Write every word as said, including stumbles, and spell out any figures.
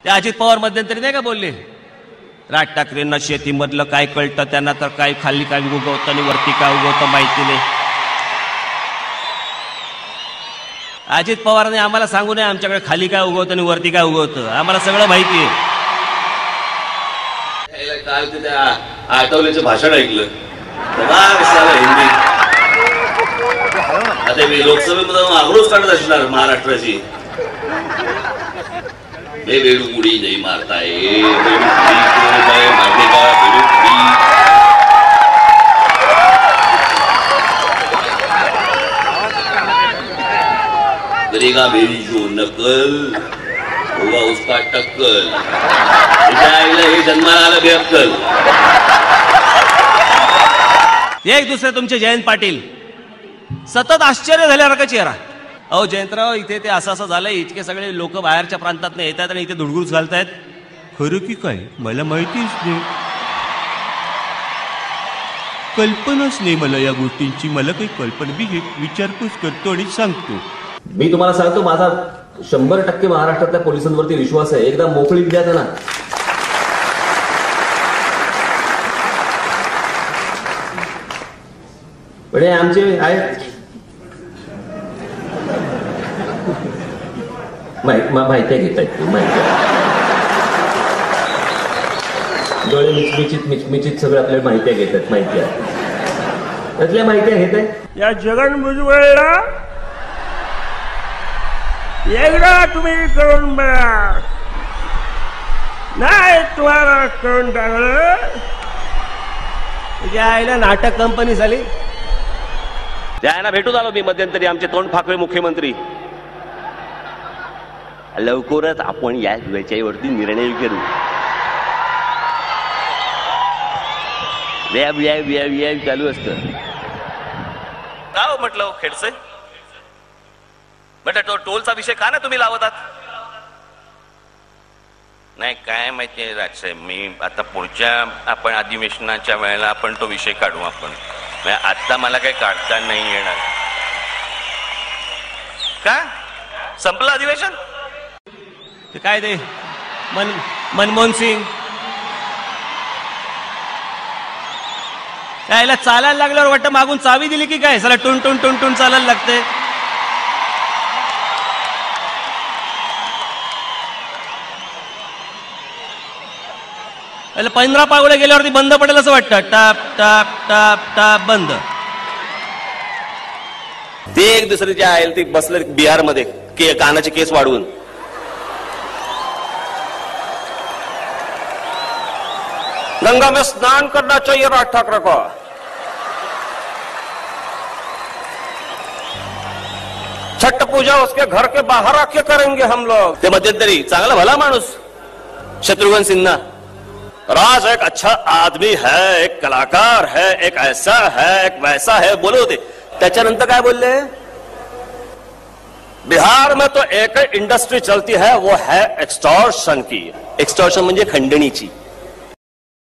ते अजित पवार मध्यंतरी नाही का बोलले, राज ठाकरेंना शेतीमधलं काय कळतं, त्यांना तर काय खाली काय उगवतं आणि वरती काय उगवतं माहिती नाही. अजित पवारांनी आम्हाला सांगू नये आमच्याकडे खाली काय उगवतं आणि वरती काय उगवतं, आम्हाला सगळं माहिती आहे. काल ते त्या आठवलेचं भाषण ऐकलं, हिंदी. आता मी लोकसभेमध्ये आग्रोश काढत असणार महाराष्ट्राची. हे वेळुमुडी नाही मारताय, मारणे का करेगा मेरी जो नकल होगा उसका टक्कल. हे जन्माला आलं बेअक्कल. एक दुसरे तुमचे जयंत पाटील सतत आश्चर्य झाल्यासारखा चेहरा. अहो जयंतराव, इथे ते असं असं झालंय, इतके सगळे लोक बाहेरच्या प्रांतात येतात आणि इथे धुडगुस घालतायत. खरं की काय मला माहितीच नाही, कल्पनाच नाही मला या गोष्टींची. मला काही कल्पना, मी विचारपूस करतो आणि सांगतो. मी तुम्हाला सांगतो, माझा शंभर टक्के महाराष्ट्रातल्या पोलिसांवरती विश्वास आहे. एकदा मोकळीक द्या त्यांना. पण हे आमचे आहेत, माहिती घेत आहेत, माहिती डोळे मिचमिचित मिचमिचित सगळं आपल्याला माहिती घेतात. माहिती आहे त्यातल्या माहिती घेत आहे. या जगन भुजबळला एकदा तुम्ही करून बघा, नाही तुम्हाला करून टाकलं. आईला नाटक कंपनी झाली. त्यांना भेटून आलो मी मध्यंतरी, आमचे तोंड फाकवे मुख्यमंत्री. लवकरच आपण या विषयावरती निर्णय करू. व्याव व्याव व्याव व्याव चालू असतं. का म्हटलं खेडसे, म्हटलं तो टोलचा विषय का ना तुम्ही लावतात? नाही काय माहितीये राजसाहेब, मी आता पुढच्या आपण अधिवेशनाच्या वेळेला आपण तो विषय काढू. आपण आता मला काही काढता नाही येणार. का संपलं अधिवेशन? ते काय ते मन मनमोहन सिंग यायला चालायला लागल्यावर वाटतं मागून चावी दिली की काय, सला टुन टुन टुन टुन चालायला लागते. पंधरा पावले गेल्यावरती बंद पडेल असं वाटतं. टाप टाप टाप टाप बंद. ते एक दुसरे जे आहे ते बसले बिहारमध्ये के कानाचे केस वाढवून. गंगा में स्नान करना चाहिए राज ठाकरे को. छठ पूजा उसके घर के बाहर आके करेंगे हम लोग. ते मध्यंतरी चांगला भला माणूस शत्रुघ्न सिन्हा. राज एक अच्छा आदमी है, एक कलाकार है, एक ऐसा है, एक वैसा है बोले होते. त्याच्यानंतर काय बोलले? बिहार में तो एक इंडस्ट्री चलती है, वो है एक्सटॉर्शन की. एक्सटॉर्शन म्हणजे खंडणीची.